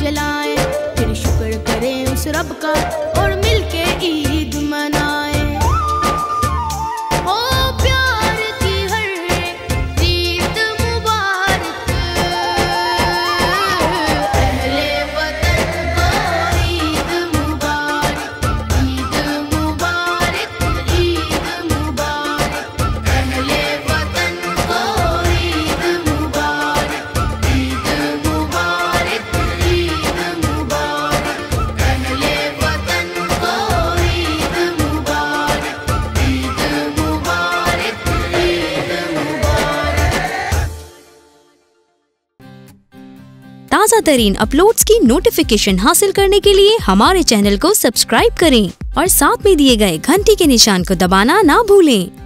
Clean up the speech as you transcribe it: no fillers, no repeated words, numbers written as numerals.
जलाएं, फिर शुक्र करें उस रब का और मिलके ईद मनाएं। हो प्यार की हर ईद मुबारक, अहले वतन को ईद मुबारक, ईद मुबारक, ईद मुबारक, अहले वतन को ईद मुबारक, ईद मुबारक, ईद मुबारक, अहले वतन को ईद मुबारक, ईद मुबारक, ईद मुबारक। ताज़ा तरीन अपलोड्स की नोटिफिकेशन हासिल करने के लिए हमारे चैनल को सब्सक्राइब करें और साथ में दिए गए घंटी के निशान को दबाना ना भूलें।